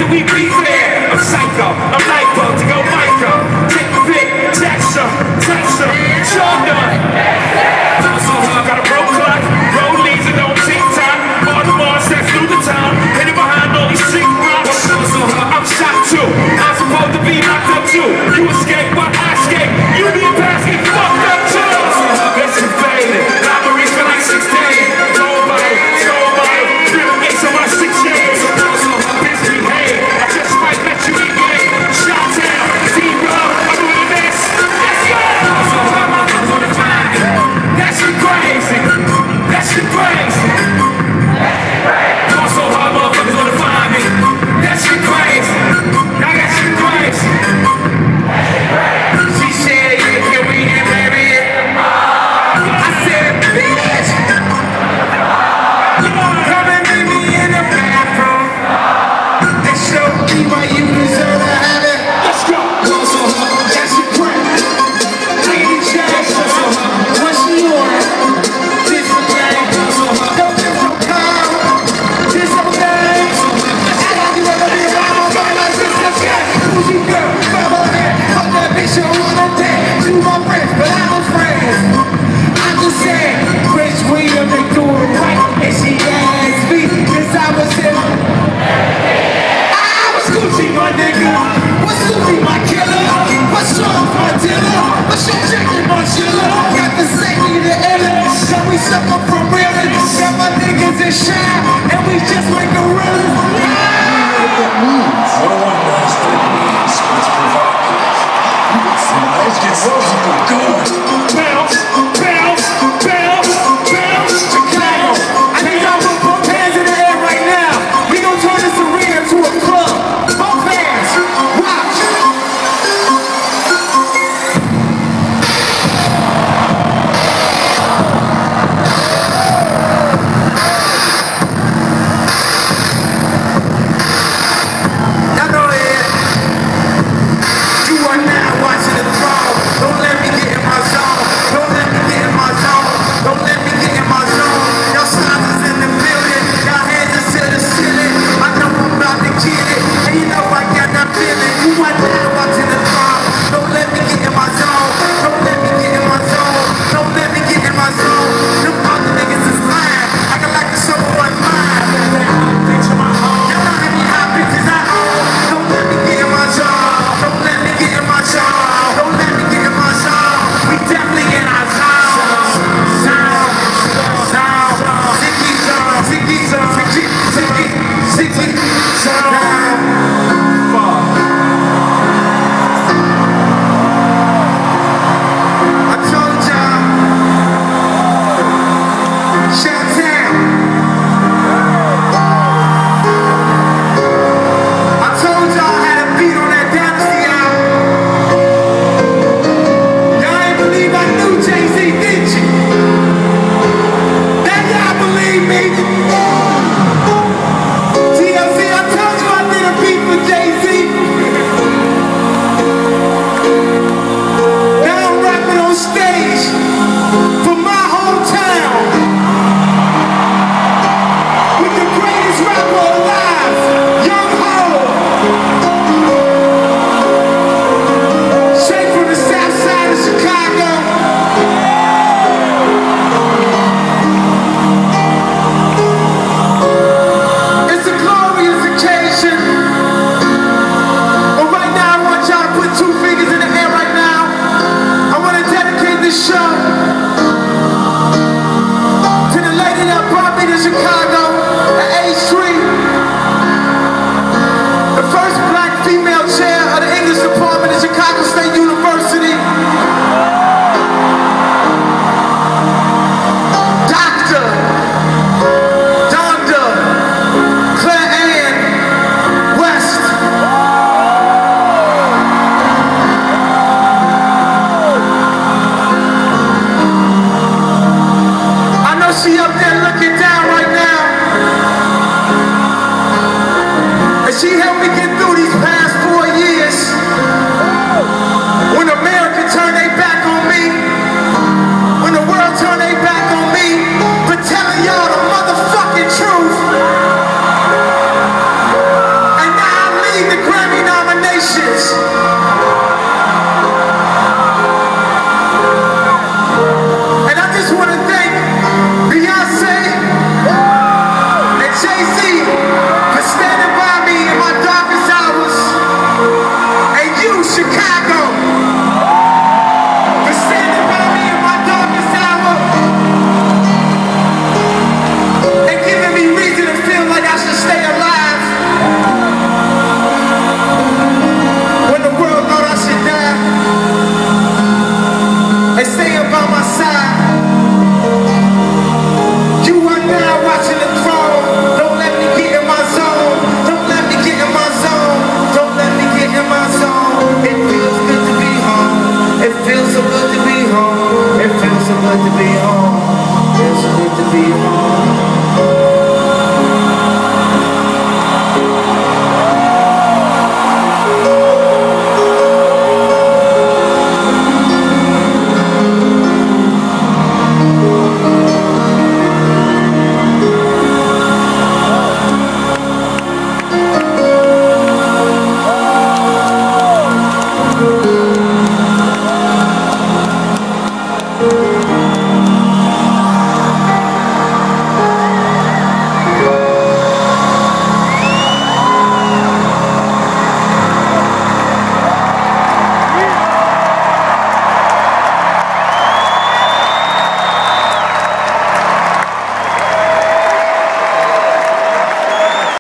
can we be fair? I'm psycho, I'm lipo, to go micro. Take the pic, text her, sure done. So I got a broke clock, road leads and don't tick tock. All the bars that's through the town, hidden behind all these sick rocks. I'm shot too, I'm supposed to be locked up too. You escape, but I escape. You be a pass, get fucked up too. It's invaded, robberies for like 6 days. Nobody, real ace on my 6 shades. Bitch behave, I just might let you eat me. Shot down, zero, I'm doing this. Let's go! So hard, my mother's gonna find me. That shit crazy, that shit crazy. So hard, motherfuckers gonna find me. That shit crazy, now that shit crazy. She said, yeah, can we get married? I said, bitch, come and meet me in the bathroom and show me why you deserve to have it. Let's go. So hard, that shit crazy. Lady Jackson, what she want? This for gang, so hard. Don't get so calm. This for gang. I don't give a damn about my life. This for gang. Who's you girl? Grab her hand. Fuck that bitch, you wanna dance. You my friends, but I'm a friend. I'm just saying, Rich William, they do it right. And she asked me, cause I was in. I was Gucci, my nigga.